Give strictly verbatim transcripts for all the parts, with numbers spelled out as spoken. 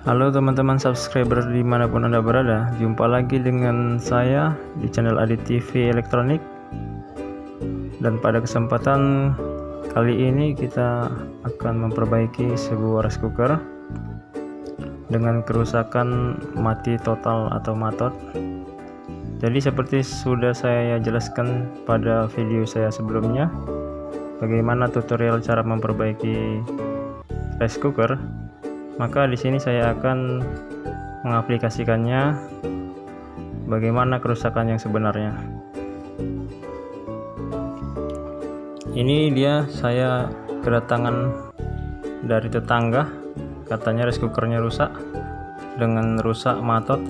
Halo teman-teman subscriber dimanapun Anda berada, jumpa lagi dengan saya di channel Adit T V Elektronik. Dan pada kesempatan kali ini kita akan memperbaiki sebuah rice cooker dengan kerusakan mati total atau matot. Jadi seperti sudah saya jelaskan pada video saya sebelumnya, bagaimana tutorial cara memperbaiki rice cooker, maka di sini saya akan mengaplikasikannya bagaimana kerusakan yang sebenarnya. Ini dia, saya kedatangan dari tetangga, katanya rice cookernya rusak dengan rusak matot.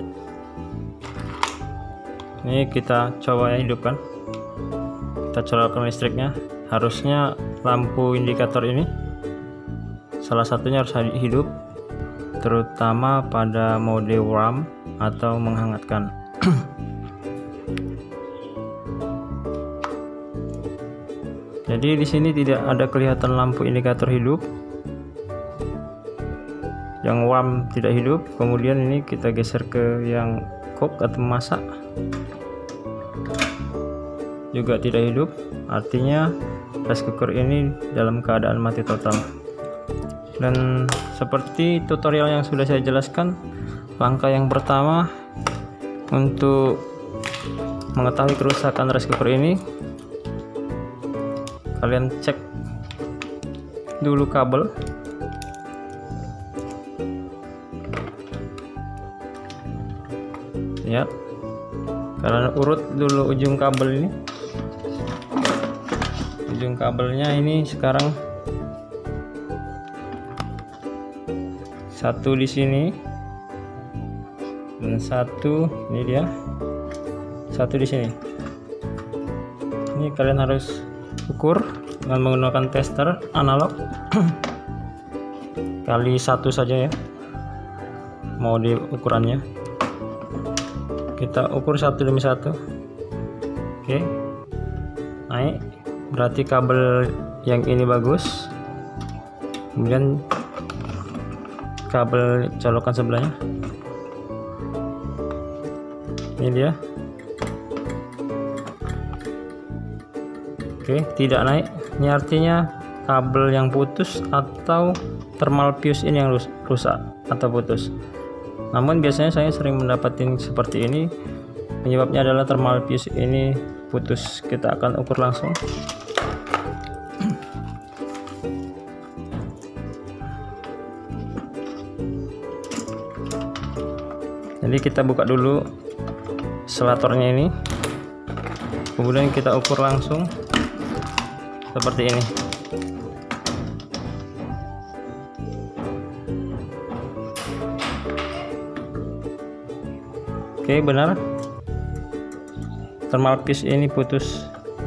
Ini kita coba ya, hidupkan, kita colokkan listriknya. Harusnya lampu indikator ini salah satunya harus hidup, terutama pada mode warm atau menghangatkan. Jadi di sini tidak ada kelihatan lampu indikator hidup, yang warm tidak hidup. Kemudian ini kita geser ke yang cook atau masak, juga tidak hidup, artinya rice cooker ini dalam keadaan mati total. Dan seperti tutorial yang sudah saya jelaskan, langkah yang pertama untuk mengetahui kerusakan rice cooker ini, kalian cek dulu kabel. Lihat, kalian urut dulu ujung kabel ini. Ujung kabelnya ini sekarang satu di sini dan satu ini dia, satu di sini. Ini kalian harus ukur dengan menggunakan tester analog kali satu saja ya, mode ukurannya. Kita ukur satu demi satu. Oke, naik, berarti kabel yang ini bagus. Kemudian kabel colokan sebelahnya, ini dia. Oke, tidak naik. Ini artinya kabel yang putus atau thermal fuse ini yang rusak atau putus. Namun biasanya saya sering mendapatkan seperti ini, penyebabnya adalah thermal fuse ini putus. Kita akan ukur langsung. Jadi kita buka dulu selatornya ini, kemudian kita ukur langsung seperti ini. Oke, benar, thermal fuse ini putus.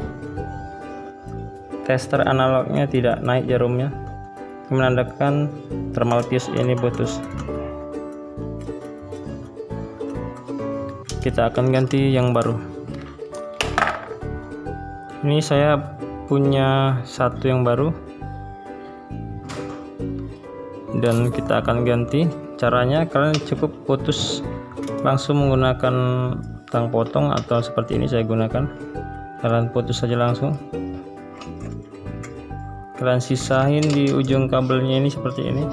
Tester analognya tidak naik jarumnya, menandakan thermal fuse ini putus. Kita akan ganti yang baru. Ini saya punya satu yang baru dan kita akan ganti. Caranya kalian cukup putus langsung menggunakan tang potong atau seperti ini saya gunakan. Kalian putus saja langsung, kalian sisain di ujung kabelnya ini seperti ini.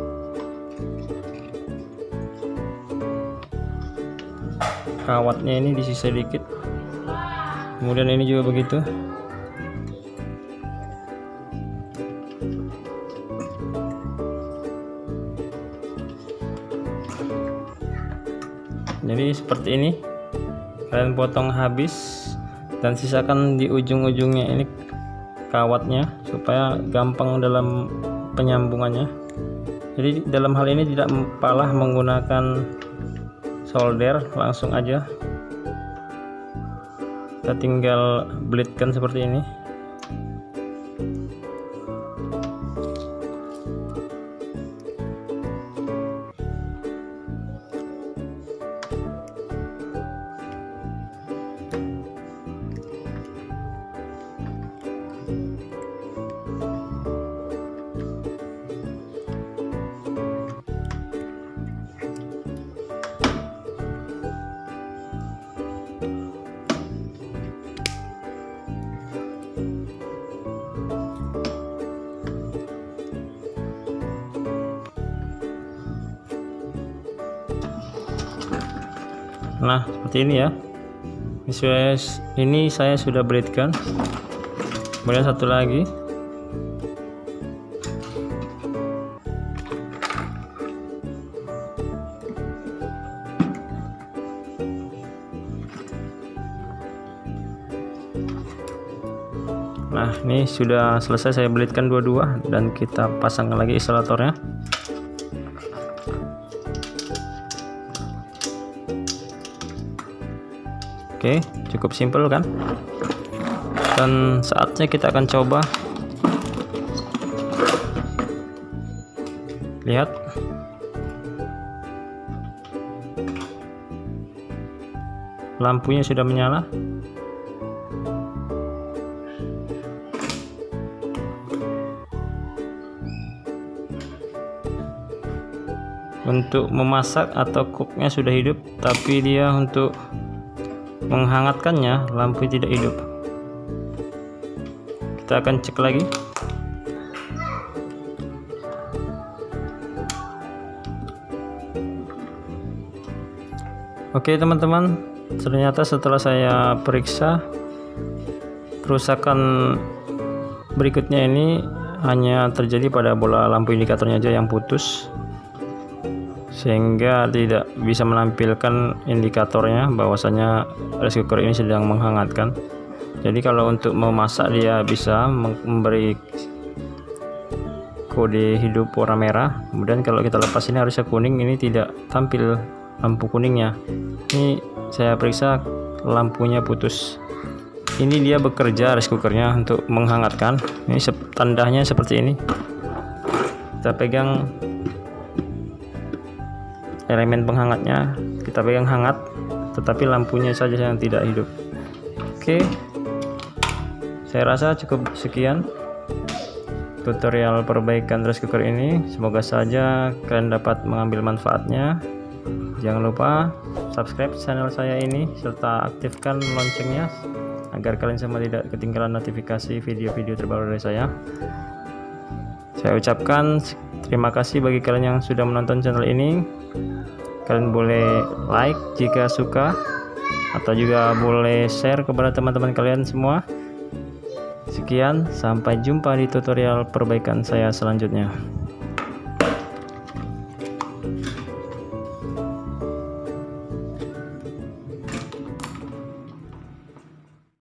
Kawatnya ini disisa dikit, kemudian ini juga begitu. Jadi seperti ini, kalian potong habis dan sisakan di ujung-ujungnya ini kawatnya supaya gampang dalam penyambungannya. Jadi dalam hal ini tidak palah menggunakan solder, langsung aja kita tinggal blade-kan seperti ini. Nah, seperti ini ya. Ini saya sudah beritkan. Kemudian satu lagi. Nah, ini sudah selesai saya belitkan dua-dua dan kita pasang lagi instalatornya. Oke, cukup simpel kan? Dan saatnya kita akan coba. Lihat. Lampunya sudah menyala. Untuk memasak atau cooknya sudah hidup, tapi dia untuk menghangatkannya lampu tidak hidup. Kita akan cek lagi. Oke teman-teman, ternyata setelah saya periksa, kerusakan berikutnya ini hanya terjadi pada bola lampu indikatornya aja yang putus, sehingga tidak bisa menampilkan indikatornya bahwasanya rice cooker ini sedang menghangatkan. Jadi kalau untuk memasak dia bisa memberi kode hidup warna merah, kemudian kalau kita lepas ini harusnya kuning, ini tidak tampil lampu kuningnya. Ini saya periksa lampunya putus. Ini dia bekerja rice cookernya untuk menghangatkan. Ini tandanya seperti ini. Kita pegang elemen penghangatnya, kita pegang hangat, tetapi lampunya saja yang tidak hidup. Oke, saya rasa cukup sekian tutorial perbaikan rice cooker ini. Semoga saja kalian dapat mengambil manfaatnya. Jangan lupa subscribe channel saya ini serta aktifkan loncengnya agar kalian semua tidak ketinggalan notifikasi video-video terbaru dari saya. Saya ucapkan terima kasih bagi kalian yang sudah menonton channel ini. Kalian boleh like jika suka, atau juga boleh share kepada teman-teman kalian semua. Sekian, sampai jumpa di tutorial perbaikan saya selanjutnya.